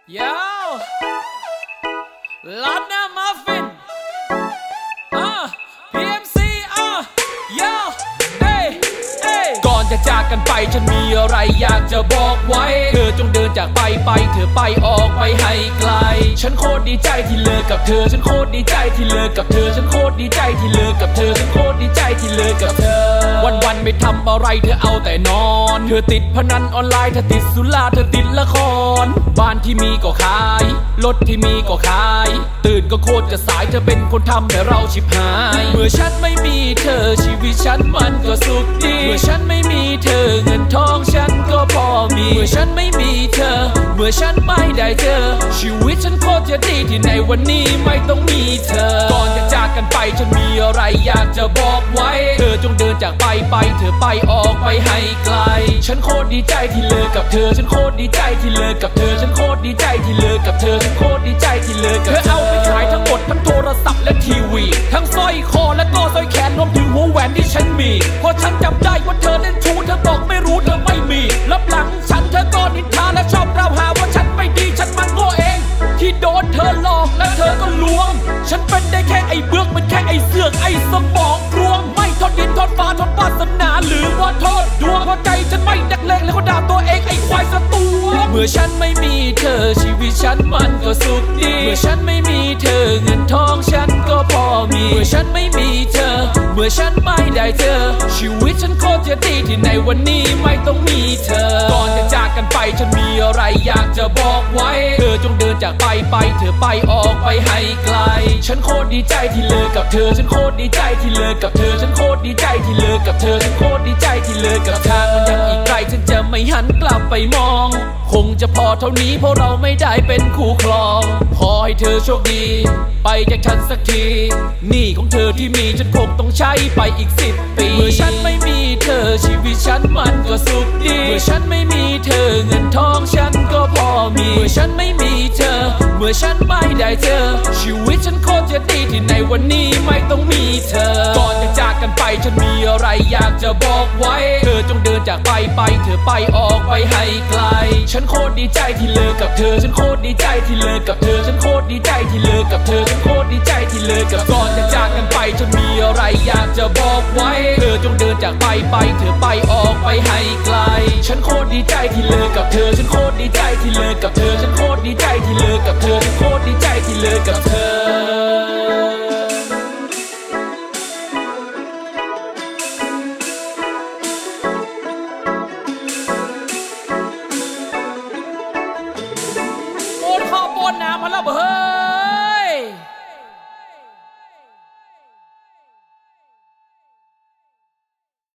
Yo ลาดามัฟฟินPMC Yo ก่อนจะจากกันไปฉันมีอะไรอยากจะบอกไว้เธอจงเดินจากไปเธอไปออกไปให้ไกลฉันโคตรดีใจที่เลิกกับเธอฉันโคตรดีใจที่เลิกกับเธอฉันโคตรดีใจที่เลิกกับเธอฉันโคตรดีใจที่เลิกกับเธอวันไม่ทำอะไรเธอเอาแต่นอนเธอติดพนันออนไลน์เธอติดสุราเธอติดละครบ้านที่มีก็ขายรถที่มีก็ขายตื่นก็โคตรจะสายเธอเป็นคนทำแต่เราชิบหายเมื่อฉันไม่มีเธอชีวิตฉันมันก็สุขดีเมื่อฉันไม่มีเธอเงินทองฉันก็พอมีเมื่อฉันไม่มีเธอเมื่อฉันไม่ได้เจอชีวิตฉันโคตรจะดีที่ในวันนี้ไม่ต้องมีเธอก่อนจะจากกันไปฉันมีอะไรอยากจะบอกไว้เธอจงเดินจากไปเธอไปออกไปให้ไกลฉันโคตรดีใจที่เลิกกับเธอฉันโคตรดีใจที่เลิกกับเธอฉันโคตรดีใจที่เลิกกับเธอฉันโคตรดีใจที่เลิกกับเธอเอาไปขายทั้งหมดทั้งโทรศัพท์และทีวีทั้งสร้อยคอและก็สร้อยแขนรวมถึงหัวแหวนที่ฉันมีพอฉันจับได้ว่าเธอเล่นชู้เธอบอกไม่รู้เธอไม่มีรับหลังฉันเธอก็นินทาและชอบกล่าวหาว่าฉันไม่ดีฉันมันโง่เองที่โดนเธอหลอกและเธอก็ลวงฉันเป็นได้แค่ไอ้เบือกมันแค่ไอ้เสือกไอ้สมองรวงไม่ทอดดินทอดฟ้าทอดวาสนาหรือว่าโทษดวงเพราะใจฉันไม่นักเลงและก็ด่าตัวเองไอ้ควายสตูเมื่อฉันไม่มีเธอชีวิตฉันมันก็สุขดีเมื่อฉันไม่มีเธอเงินทองฉันก็พอมีเมื่อฉันไม่มีเธอเมื่อฉันไม่ได้เจอชีวิตฉันโคตรจะดีที่ในวันนี้ไม่ต้องมีเธอก่อนจะจากกันไปฉันมีอะไรอยากจะบอกไว้เธอจงเดินจากไปเธอไปออกไปให้ไกลฉันโคตรดีใจที่เลิกกับเธอฉันโคตรดีใจที่เลิกกับเธอฉันโคตรดีใจที่เลิกกับเธอฉันโคตรดีใจที่เลิกกับทางมันยังอีกไกลฉันจะไม่หันกลับไปมองคงจะพอเท่านี้เพราะเราไม่ได้เป็นคู่ครองขอให้เธอโชคดีไปจากฉันสักทีหนี้ของเธอที่มีฉันคงต้องใช้ไปอีก10 ปีเมื่อฉันไม่มีเธอชีวิตฉันมันก็สุขดีเมื่อฉันไม่มีเธอเงินทองฉันก็พอมีเมื่อฉันไม่มีเธอเมื่อฉันไม่ได้เจอชีวิตฉันโคตรจะดีที่ในวันนี้ไม่ต้องมีเธอก่อนจะจากกันไปฉันมีอะไรอยากจะบอกไว้เธอจงเดินจากไปเธอไปออกไปให้ไกลฉันโคตรดีใจที่เลิกกับเธอฉันโคตรดีใจที่เลิกกับเธอฉันโคตรดีใจที่เลิกกับเธอฉันโคตรดีใจที่เลิกกับก่อนจะจากกันไปฉันมีอะไรอยากจะบอกไว้เธอจงเดินจากไปเธอไปออกไปให้ไกลฉันโคตรดีใจที่เลิกกับเธอฉันโคตรดีใจที่เลิกกับเธอฉันโคตรดีใจที่เลิกกับเธอฉันโคตรดีใจที่เลิกกับเธอโอนข้าวโอนน้ำมาแล้วเฮ้